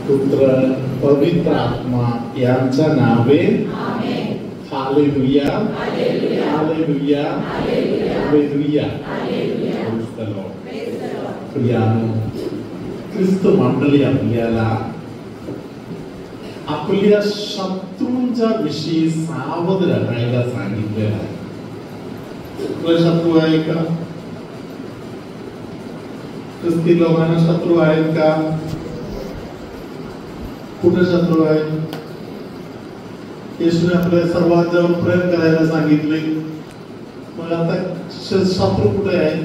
पुत्र पवित्र आत्मा यांच्या नावे आमेन. हालेलुया हालेलुया. Hallelujah hallelujah. हालेलुया. हालेलुया. Praise the Lord. Praise the Lord. प्रियानो, ख्रिस्त मंडळी आपल्याला आपल्या शत्रूंच्या विषयी सावध राहायला सांगितलेलं आहे. तुला शत्रू आहे का? ख्रिस्ती लोकांना शत्रू आहेत का? कुठे शत्रू आहेत? येशूने आपल्या सर्वात जवळ प्रेम करायला सांगितले. मग आता शत्रू कुठे आहे?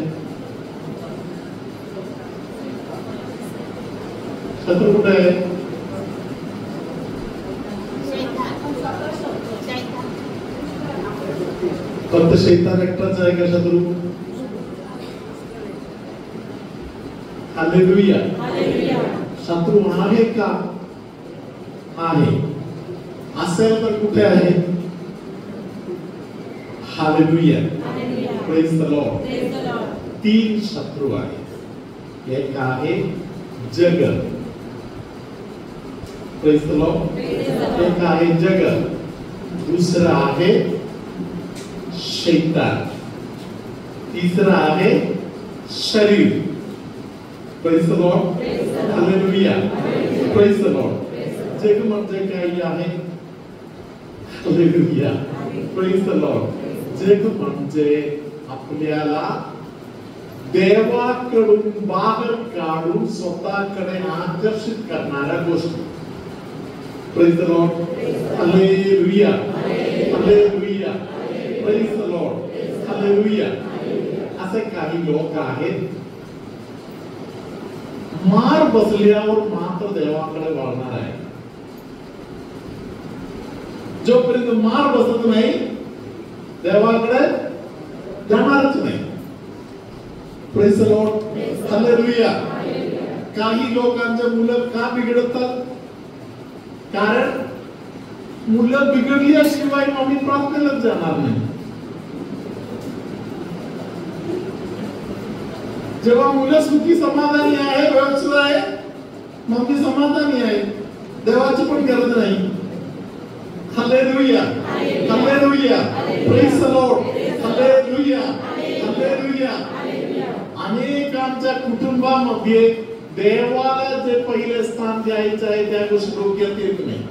शत्रू कुठे आहे? फक्त शैतान एकटाच आहे का शत्रू? हालेलुया. हालेलुया. शत्रू आहे का? आहे. असेल तर कुठे आहे? Hallelujah. Hallelujah. Praise the Lord. Praise the Lord. 3 शत्रू आहेत. एक आहे जग. Praise the Lord. Praise the Lord. एक आहे जग. दुसरा आहे शैतान. तिसरा आहे शरीर. Praise the Lord. Praise the Lord. हालेलुया. Hallelujah. Praise the Lord. Praise the Lord. जग म्हणजे काही आहे? हालेलुया. Praise the Lord. जग म्हणजे आपल्याला देवाकडून बाहेर काढून स्वतःकडे आकर्षित करणाऱ्या गोष्टी. Praise the Lord. Hallelujah. Hallelujah. Praise the Lord. हालेलुया. असे काही लोक आहेत मार बसल्यावर मात्र देवाकडे वळणार आहे. जोपर्यंत मार बसत नाही देवाकडे जाणारच नाही. Praise the Lord. हालेलुया. काही लोकांचे मुलं का बिघडतात? कारण मुलं बिघडल्याशिवाय मम्मी प्रार्थनेलाच जाणार नाही. जेव्हा मुलं सुखी समाधानी आहे, व्यवस्थित आहे, मम्मी समाधानी आहे, देवाची पण गरज नाही. हालेलुया. Hallelujah. Praise the Lord. Hallelujah. हालेलुया. अनेकांच्या कुटुंबामध्ये देवाला जे पहिले स्थान द्यायचं आहे त्या गोष्टी डोक्यात येत नाही.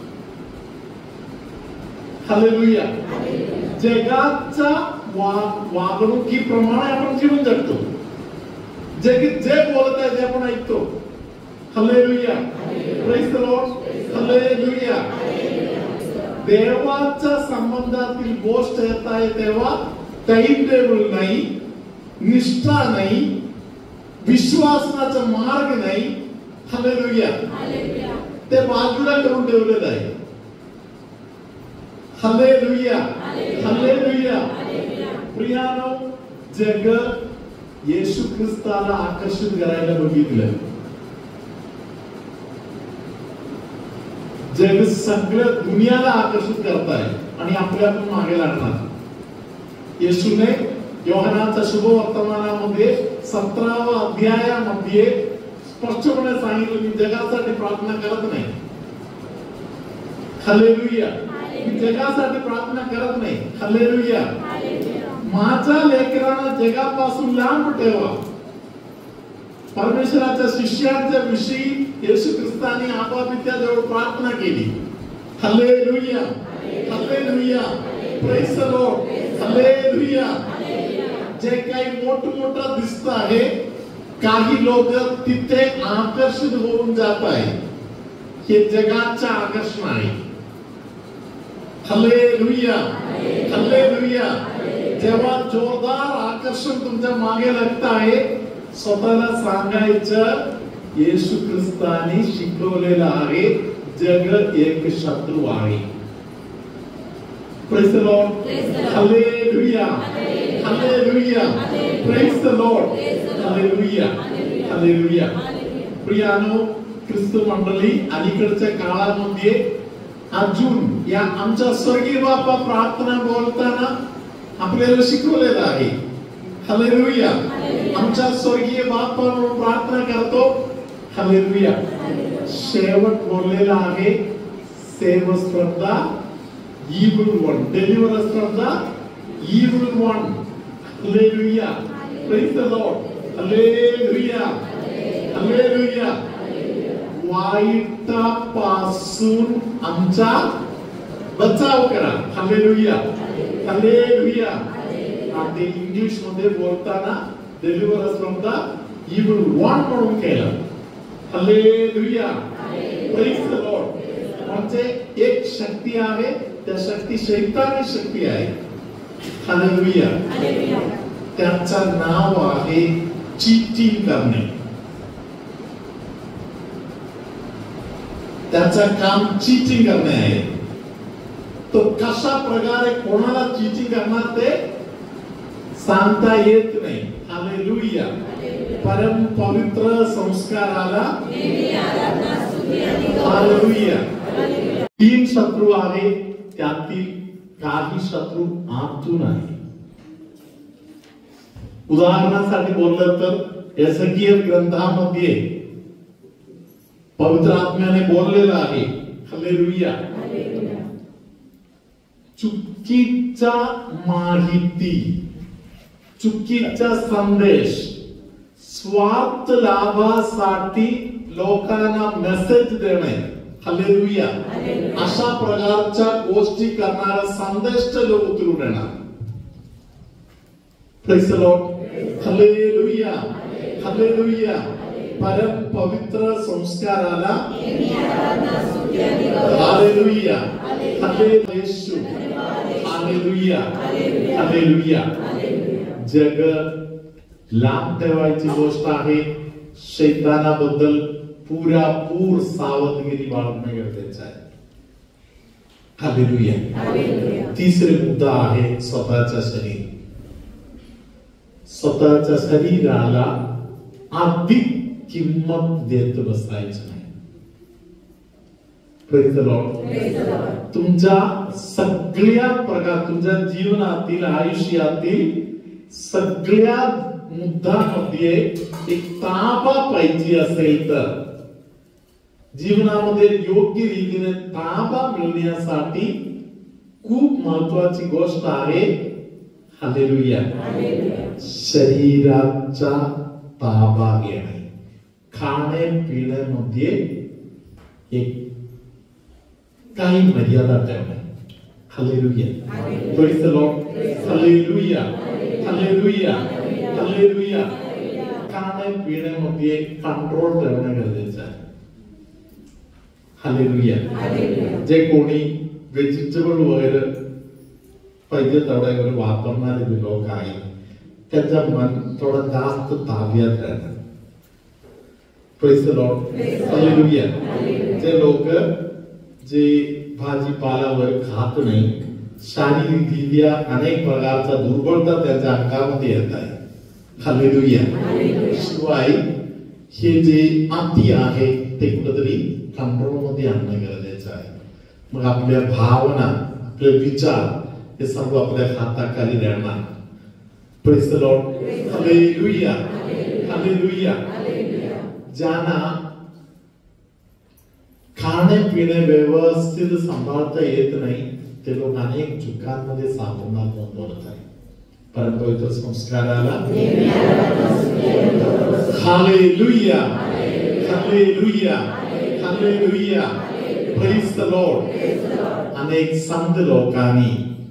हालेलुया. जगाच्या वागणुकीप्रमाणे आपण जीवन जगतो. जग जे बोलत आहे ते आपण ऐकतो. हालेलुया. Praise the Lord. हालेलुया. देवाच्या संबंधातील गोष्ट येत आहे तेव्हा टाइम टेबल नाही, निष्ठा नाही, विश्वासाचा मार्ग नाही. हालेलुया. ते बाजूला करून ठेवलेलं आहे. हालेलुया. हालेलुया. प्रियानो, जग येशू ख्रिस्ताला आकर्षित करायला बघितलं. जग सगळं दुनियाला आकर्षित करताय आणि आपल्यातून मागे लागणार. येशूने योहानाच्या शुभवर्तमानामध्ये 17व्या अध्यायामध्ये स्पष्टपणे सांगितलं, मी जगासाठी प्रार्थना करत नाही. हालेलुया. मी जगासाठी प्रार्थना करत नाही. हालेलुया. माझ्या लेकरांना जगापासून लांब ठेवा. परमेश्वराच्या शिष्यांच्या विषयी येशू ख्रिस्ताने आपापित्या जवळ प्रार्थना केली. हालेलुया. Hallelujah. Praise the Lord. Hallelujah. जे काही मोठं दिसत आहे, काही लोक तिथे आकर्षित होऊन जात आहे. हे जगाचं आकर्षण आहे. हालेलुया. हालेलुया. जेव्हा जोरदार आकर्षण तुमच्या मागे लागत आहे, स्वतःला सांगायचं येशू ख्रिस्ताने शिकवलेलं आहे, जग एक शत्रू आहे. Praise the Lord. Hallelujah. Hallelujah. Praise the Lord. Hallelujah. हालेलुया. प्रियानो, ख्रिस्त मंडळी, अलीकडच्या काळामध्ये अजून या आमच्या स्वर्गीय बापा प्रार्थना बोलताना आपल्याला शिकवलेलं आहे. हालेलुया. आमच्या स्वर्गीय बापा म्हणून प्रार्थना करतो. हालेलुया. शेवट बोललेला आहे, save us from the evil one, deliver us from the evil one. Hallelujah. Praise the Lord. Hallelujah. Hallelujah. वाईटापासून आमचा बचाव करा. हालेलुया. हालेलुया. आणि इंग्लिश मध्ये बोलताना deliver us from the evil one म्हणून केलं. हालेलुया. Praise the Lord. म्हणजे एक शक्ती आहे, त्या शक्ती शैतानी शक्ती आहे. हालेलुया. त्याचं नाव आहे चीटिंग करणे. त्याचं काम चीटिंग करणे आहे. तो कशा प्रकारे कोणाला चीटिंग करणार ते सांगता येत नाही. हालेलुया. परम पवित्र संस्काराला हालेलुया. 3 शत्रू आहे, त्यातील काही शत्रू आतून आहे. उदाहरणासाठी बोललं तर एझेकिएल ग्रंथामध्ये पवित्र आत्म्याने बोललेलं आहे. हालेलुया. चुकीचा माहिती, चुकीचा संदेश, स्वार्थ लाभासाठी लोकांना मेसेज देणे. हालेलुया. अशा प्रकारच्या गोष्टी करणारा संदेश लोक उचलून येणार. Praise the Lord. Hallelujah. Hallelujah. परम पवित्र संस्काराला हालेलुया. हालेलुया. हालेलुया. हालेलुया. जग लांब ठेवायची गोष्ट आहे. शैतानाबद्दल पुरेपूर सावधगिरी बाळगणे गरजेचे आहे. हालेलुया. तिसरे मुद्दा आहे स्वतःचा शरीर. स्वतःच्या शरीराला अधिक किंमत देत बसायचं नाही. Praise the Lord. तुमच्या सगळ्या प्रकार, तुमच्या जीवनातील आयुष्यातील सगळ्या मुद्द्यांमध्ये एक ताबा पाहिजे असेल तर, जीवनामध्ये योग्य रीतीने ताबा मिळण्यासाठी खूप महत्वाची गोष्ट आहे. हालेलुया. शरीराचा ताबा घेणे. खाणे पिण्यामध्ये एक काही मर्यादा ठेवणे. Hallelujah. Praise the Lord. Hallelujah. Hallelujah. Hallelujah. खाणे पिण्यामध्ये कंट्रोल ठेवणे गरजेचं आहे. हालेलुया. जे कोणी व्हेजिटेबल वगैरे पाहिजे तेवढ्या वगैरे वापरणारे जे लोक आहेत, त्याचं मन थोडं जास्त ताब्यात राहतं. Praise the Lord. हालेलुया. जे लोक जे भाजीपाला वगैरे खात नाही, शारीरिकरित्या अनेक प्रकारचा दुर्बलता त्यांच्या अंगामध्ये येत आहे. हालेलुया. शिवाय हे जे अति आहे ते कुठेतरी कंट्रोल मध्ये आणणं गरजेचं आहे. मग आपल्या भावना, आपले विचार हे सर्व आपल्या हाताखाली राहणार. Praise the Lord. Hallelujah. Hallelujah. ज्यांना खाणे पिणे व्यवस्थित सांभाळता येत नाही, ते लोक अनेक चुकांमध्ये सापडणार बोलत आहे. परमपवित्र संस्काराला hallelujah. Hallelujah. Hallelujah. Praise the Lord. अनेक संत लोकांनी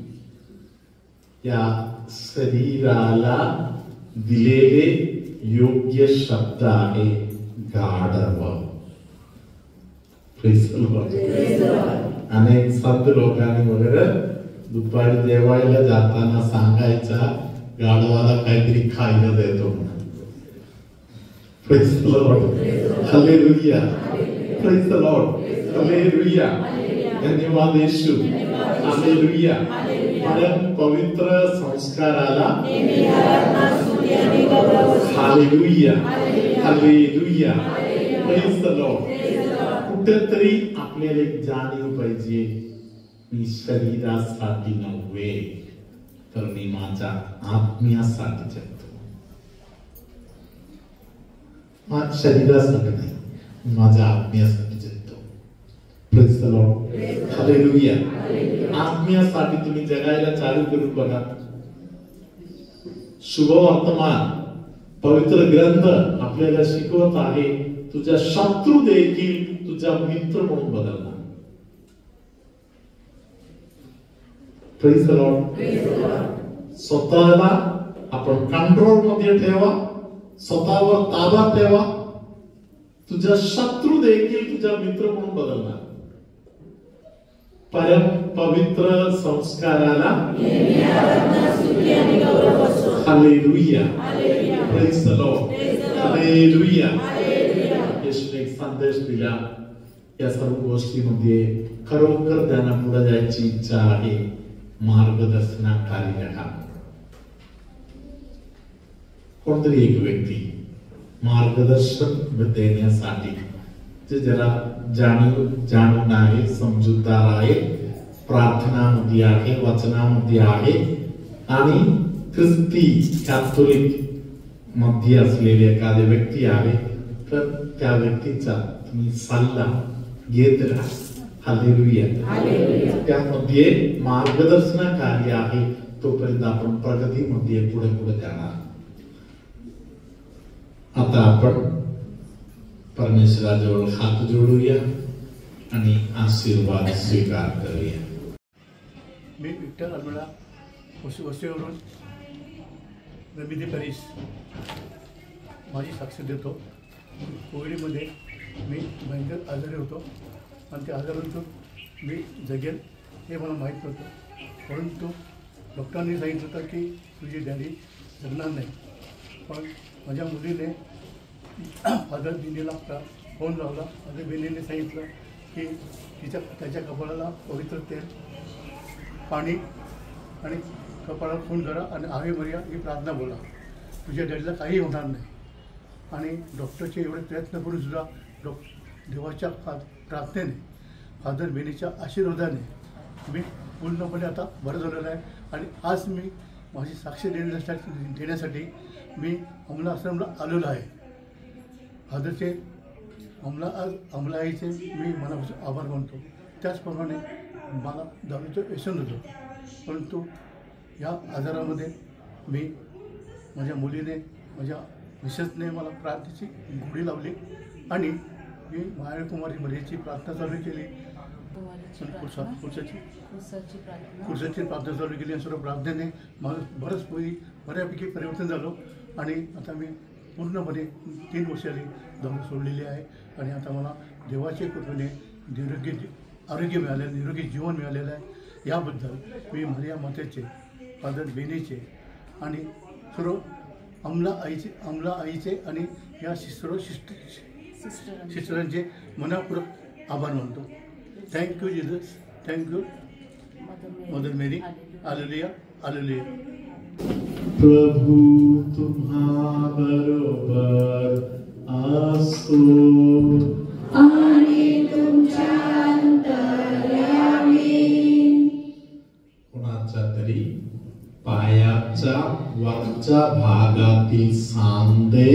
या शरीराला दिलेले योग्य शब्द आहे गाढव. Praise the Lord. अनेक संत लोकांनी वगैरे दुपारी जेवायला जाताना सांगायचा, गाढवाला काहीतरी खायला देतो म्हणून. Praise the Lord. Hallelujah. Praise the Lord. Hallelujah. धन्यवाद येशू. हालेलुया. परम पवित्र संस्काराला hallelujah. Hallelujah. Praise the Lord. कुठेतरी आपल्याला एक जाणीव पाहिजे, मी शरीरासाठी नव्हे तर मी माझ्या आत्म्यासाठी जगतो. शरीरासाठी नाही. माझ्या आत्म्यासाठी जगतो. Praise the Lord. हालेलुया. आत्म्यासाठी तुम्ही जगायला चालू करून बघा. शुभवर्तमान पवित्र ग्रंथ आपल्याला शिकवत आहे, तुझ्या शत्रू देखील तुझा मित्र म्हणून बदलणार. Praise the Lord. स्वतःला आपण कंट्रोल मध्ये ठेवा, स्वतःवर ताबा ठेवा. तुझा शत्रू देखील तुझा मित्र म्हणून बदलणार. परम पवित्र संस्काराला hallelujah. Praise the Lord. Hallelujah. येशूने एक संदेश दिला. या सर्व गोष्टीमध्ये खरोखर त्यांना पुढे जायची इच्छा आहे. मार्गदर्शनाखाली राहा. कोणतरी एक व्यक्ती मार्गदर्शन देण्यासाठी जे जरा जाणून आहे, समजूतदार आहे, प्रार्थनामध्ये आहे, वचनामध्ये आहे आणि ख्रिस्ती कॅथोलिक मध्ये असलेले एखादे व्यक्ती आहे, तर त्या व्यक्तीचा तुम्ही सल्ला घेत राहा. हालेलुया. त्यामध्ये मार्गदर्शनाखाली आहे, तोपर्यंत आपण प्रगतीमध्ये पुढे पुढे जाणार. आता आपण परमेश्वराजवळ हात जोडूया आणि आशीर्वाद स्वीकार करूया. मी विठ्ठल अलमेडा वसईवरून रमिदी परीस माझी साक्ष देतो. कोविडमध्ये मी भयंकर आजारी होतो आणि त्या आजारातून मी जगेल हे मला माहीत नव्हतं. परंतु डॉक्टरांनी सांगितलं होतं की तुझी डॅडी जगणार नाही. पण माझ्या मुलीने फादर बिनीला फोन लावला. फादर बिनीने सांगितलं की त्याच्या कपाळाला पवित्र तेल, पाणी आणि कपाळाला फोन करा आणि आवे मरिया ही प्रार्थना बोला, तुझ्या डॅडीला काही होणार नाही. आणि डॉक्टरचे एवढे प्रयत्न करून सुद्धा देवाच्या प्रार्थनेने, फादर बेनीच्या आशीर्वादाने मी पूर्णपणे आता बरं झालेलं आहे. आणि आज मी माझी साक्ष देण्यासाठी मी अमला आश्रमला आलेलो आहे. फादरचे अमला आईचे मी मनापासून आभार मानतो. त्याचप्रमाणे मला दारूचं व्यसन होतं, परंतु या आजारामध्ये मी माझ्या मुलीने, माझ्या मिसेसने मला प्रार्थनेची गुढी लावली आणि मी मायाकुमारी मरियेची प्रार्थना चालू केली. कुर्साची प्रार्थना चालू केली आणि सर्व प्रार्थनेने मला बऱ्यापैकी परिवर्तन झालं. आणि आता मी पूर्णपणे 3 वर्षांनी दारू सोडलेली आहे. आणि आता मला देवाच्या कृपेने आरोग्य मिळालेलं, निरोगी जीवन मिळालेलं आहे. याबद्दल मी मरिया मातेचे, फादर बेनीचे आणि सर्व अमला आईचे आणि या सर्व सिस्टरांचे मनापूर्वक आभार मानतो. Thank you Jesus. Thank you Mother Mary. Hallelujah. Hallelujah. प्रभु तुम्हा बरोबर असो आणि तुमच्या अंतर्यामी. कोणाच्या तरी पायाच्या वरच्या भागातील सांधे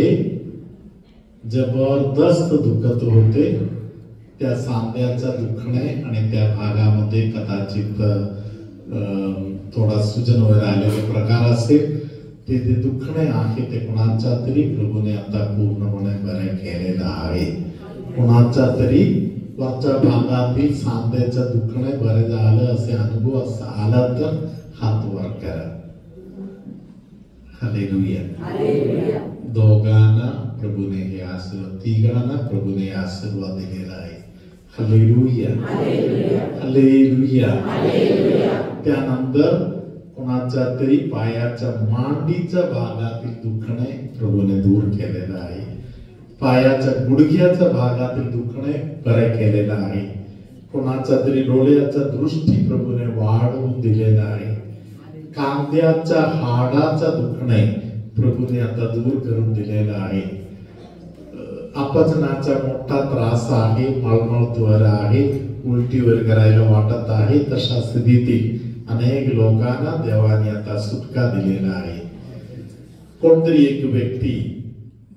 जबरदस्त दुखत होते. त्या सांध्याचा दुखणे आणि त्या भागामध्ये कदाचित थोडा सुजन वगैरे आलेले प्रकार असेल, ते दुखणे आहे ते कोणाच्या तरी प्रभूने आता पूर्णपणे बरे केलेलं आहे. कोणाच्या तरी वरच्या भागातील सांध्याचं दुखणे बरे झालं असे अनुभव असा आला तर हात वर करा. हालेलुया. दोघांना प्रभूने हे आशीर्वाद, तिघांना प्रभूने आशीर्वाद दिलेला आहे. हालेलुया. हालेलुया. त्यानंतर कोणाच्या तरी पायाच्या मांडीच्या भागातील दुखणे प्रभूने दूर केलेलं आहे. पायाच्या गुडघ्याच्या भागातील दुखणे बरे केलेलं आहे. कोणाच्या तरी डोळ्याच्या दृष्टी प्रभूने वाढवून दिलेला आहे. कांद्याच्या हाडाचा दुखणे प्रभूने आता दूर करून दिलेला आहे. अपचनाचा मोठा त्रास आहे, मळमळ आहे, उलटी वगैरे करायला वाटत आहे, तशा स्थितीत अनेक लोकांना देवाने आता सुटका दिलेला आहे. कोणतरी एक व्यक्ती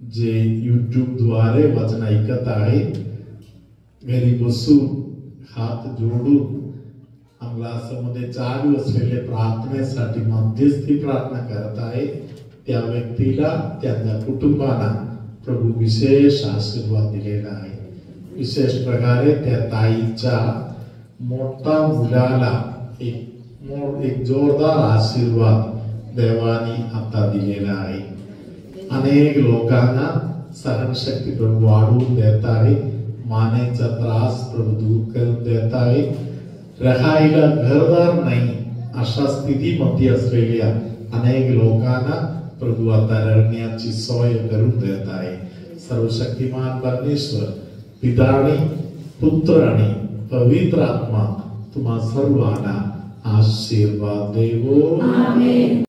जे YouTube द्वारे वचन ऐकत आहे, घरी बसून हात जोडून अंगलासामध्ये चालू असलेले प्रार्थनेसाठी मध्यस्थी प्रार्थना करत आहे, त्या व्यक्तीला त्यांच्या कुटुंबाला प्रभू विशेष आशीर्वाद दिलेला आहे. विशेष प्रकारे त्या ताईच्या मोठ्या मुलाला एक जोरदार आशीर्वाद देवानी आता दिलेला आहे. अनेक लोकांना सहनशक्ती प्रभू वाढवून देत आहे, मानेचा त्रास प्रभू दूर करून देत आहे, राहायला घरदार नाही अशा स्थितीमध्ये असलेल्या अनेक लोकांना प्रभू आता राहण्याची सोय करून देत आहे. सर्वशक्तिमान परमेश्वर पिता आणि पुत्र आणि पवित्र आत्मा तुम्हा सर्वांना आशीर्वाद देवो. आमेन.